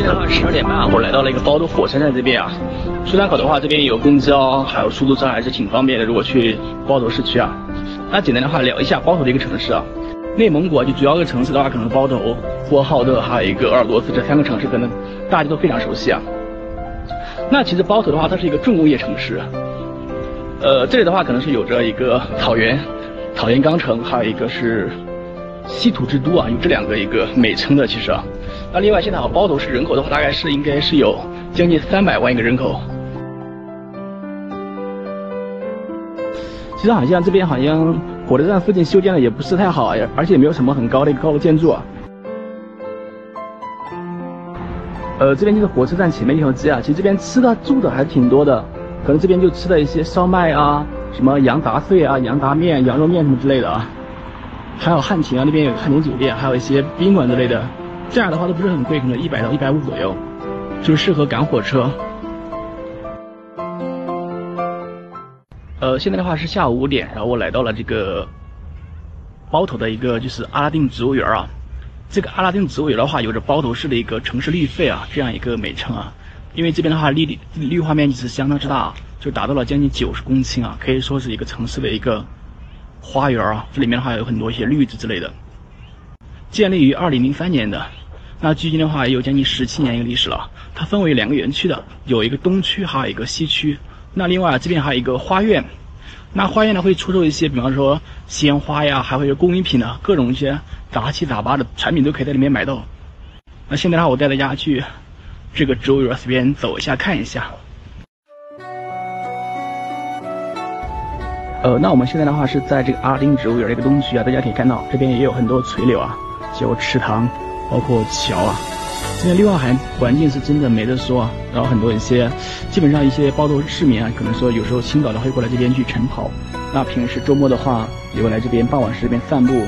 现在的话12点半，我来到了一个包头火车站这边啊。出站口的话，这边有公交，还有出租车，还是挺方便的。如果去包头市区啊，那简单的话聊一下包头的一个城市啊。内蒙古啊，就主要的城市的话，可能包头、呼和浩特，还有一个鄂尔多斯这3个城市，可能大家都非常熟悉啊。那其实包头的话，它是一个重工业城市。这里的话可能是有着一个草原钢城，还有一个是稀土之都啊，有这2个一个美称的其实啊。那另外现在包头市人口的话，大概是应该是有将近300万一个人口。其实好像这边好像火车站附近修建的也不是太好，而且也没有什么很高的一个高楼建筑啊。这边就是火车站前面一条街啊，其实这边吃的住的还是挺多的，可能这边就吃的一些烧麦啊，什么羊杂碎啊、羊杂面、羊肉面什么之类的啊，还有汉庭啊，那边有汉庭酒店，还有一些宾馆之类的，这样的话都不是很贵，可能100到150左右，就是适合赶火车。现在的话是下午5点，然后我来到了这个包头的一个就是阿拉丁植物园啊。这个阿拉丁植物园的话，有着包头市的一个城市绿肺啊这样一个美称啊。因为这边的话绿化面积是相当之大，就达到了将近90公顷啊，可以说是一个城市的一个花园啊。这里面的话有很多一些绿植之类的。建立于2003年的，那距今的话也有将近17年一个历史了。它分为2个园区的，有一个东区，还有一个西区。那另外这边还有一个花院，那花院呢会出售一些，比方说鲜花呀，还会有工艺品呢，各种一些杂七杂八的产品都可以在里面买到。那现在的话，我带大家去这个植物园随便走一下看一下。那我们现在的话是在这个阿拉丁植物园的一个东区啊，大家可以看到这边也有很多垂柳啊，就池塘，包括桥啊。这边绿化环境是真的没得说啊，然后很多一些，基本上一些包头市民啊，可能说有时候清早的会过来这边去晨跑，那平时周末的话也会来这边傍晚时这边散步。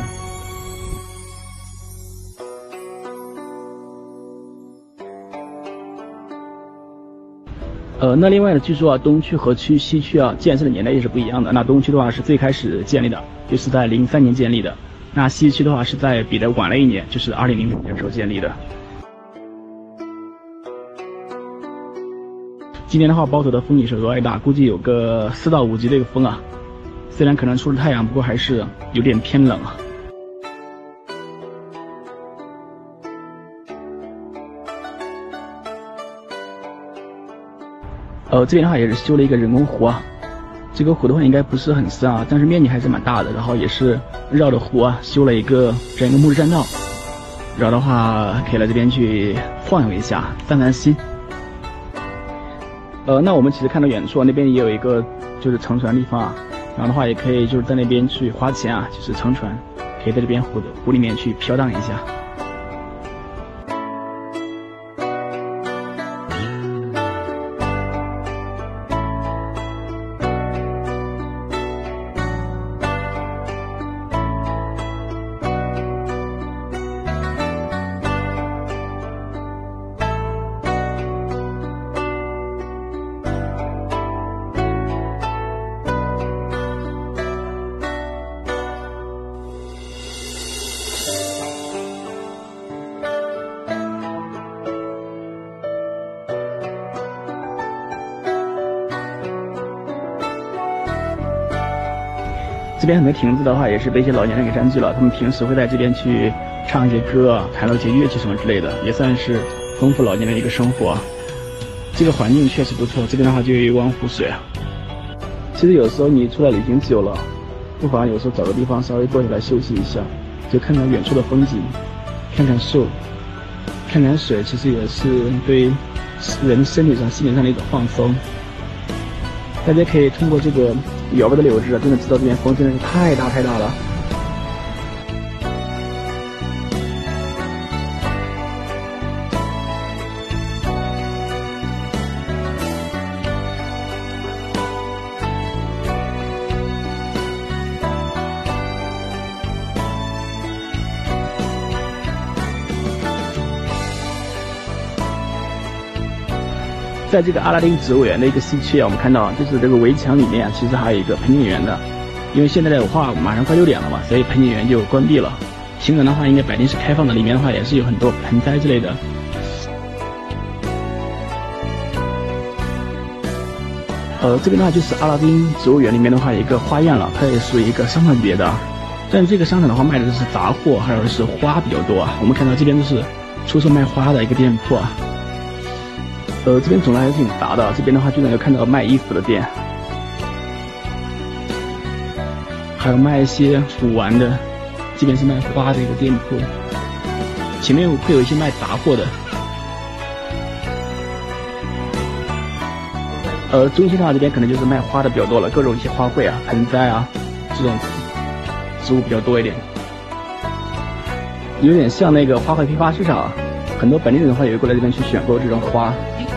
那另外呢，据说啊，东区和西区啊建设的年代也是不一样的。那东区的话是最开始建立的，就是在03年建立的；那西区的话是在比它晚了1年，就是2005年的时候建立的。今年的话，包头的风也是额外大，估计有个4到5级的一个风啊。虽然可能出了太阳，不过还是有点偏冷啊。这边的话也是修了一个人工湖啊。这个湖的话应该不是很深啊，但是面积还是蛮大的。然后也是绕着湖啊修了一个这样一个木质栈道，然后的话可以来这边去晃悠一下，散散心。那我们其实看到远处啊，那边也有一个就是乘船的地方啊，然后的话也可以就是在那边去花钱啊，就是乘船，可以在这边湖里面去飘荡一下。这边很多亭子的话也是被一些老年人给占据了，他们平时会在这边去唱一些歌啊，弹奏一些乐器什么之类的，也算是丰富老年人的一个生活。这个环境确实不错，这边的话就有一湾湖水啊。其实有时候你出来旅行久了，不妨有时候找个地方稍微坐下来休息一下，就看看远处的风景，看看树，看看水，其实也是对人身体上、心理上的一种放松。大家可以通过这个远外的柳枝啊，真的知道这边风真的是太大了。在这个阿拉丁植物园的一个西区啊，我们看到就是这个围墙里面啊，其实还有一个盆景园的。因为现在的话马上快6点了嘛，所以盆景园就关闭了。平常的话应该白天是开放的，里面的话也是有很多盆栽之类的。 这边的话就是阿拉丁植物园里面的话有一个花苑了，它也属于一个商场别的，但这个商场的话卖的是杂货，还有是花比较多啊。我们看到这边就是出售卖花的一个店铺啊。这边种类还是挺杂的，这边的话就能够看到卖衣服的店，还有卖一些古玩的，这边是卖花的一个店铺，前面会有一些卖杂货的。中心的话这边可能就是卖花的比较多了，各种一些花卉啊、盆栽啊这种植物比较多一点，有点像那个花卉批发市场啊，很多本地人的话也会过来这边去选购这种花。